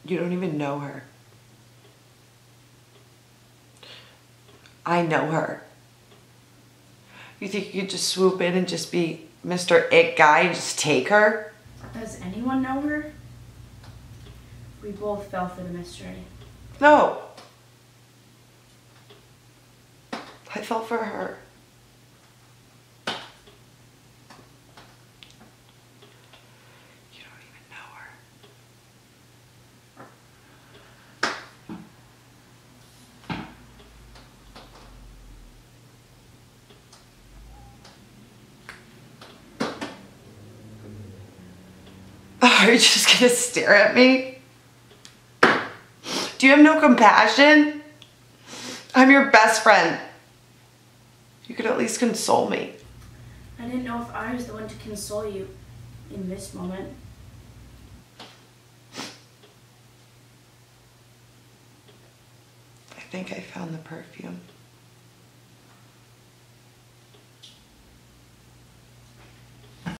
You don't even know her. I know her. You think you could just swoop in and just be Mr. It guy and just take her? Does anyone know her? We both fell for the mystery. No. I fell for her. You don't even know her. Are you just gonna stare at me? Do you have no compassion? I'm your best friend. You could at least console me. I didn't know if I was the one to console you in this moment. I think I found the perfume.